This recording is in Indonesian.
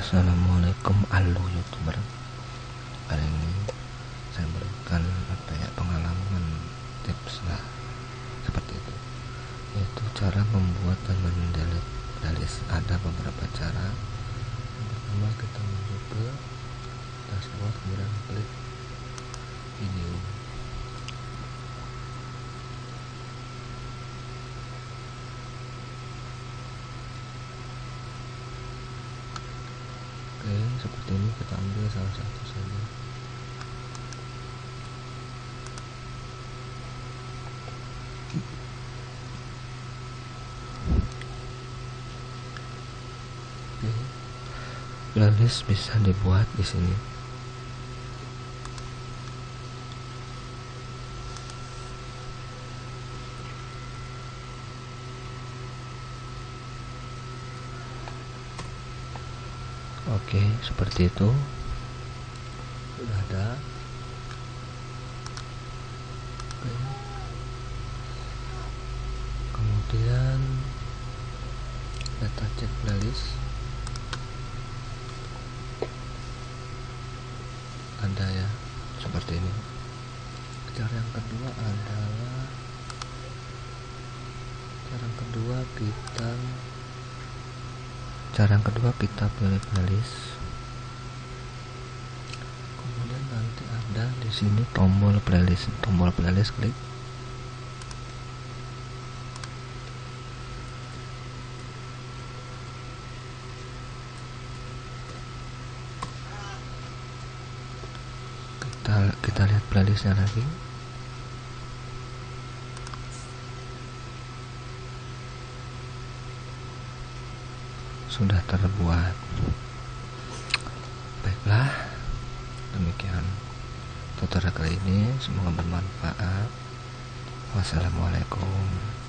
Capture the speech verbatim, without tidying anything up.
Assalamualaikum halo youtuber. Kali ini saya berikan apa ya pengalaman tips lah seperti itu, yaitu cara membuat dan mendelete playlist. Ada beberapa cara. Yang pertama, kita masuk ke dashboard, kemudian klik video. Oke, seperti ini, kita ambil salah satu saja. Oke, playlist bisa dibuat di sini. Oke, seperti itu. Sudah ada. Oke. Kemudian kita cek playlist. Ada ya, seperti ini. Cara yang kedua adalah cara yang kedua kita cara yang kedua kita pilih playlist. Kemudian nanti ada di sini tombol playlist, tombol playlist klik. Kita kita lihat playlistnya lagi. Sudah terbuat. Baiklah, demikian tutorial kali ini, semoga bermanfaat. Wassalamualaikum.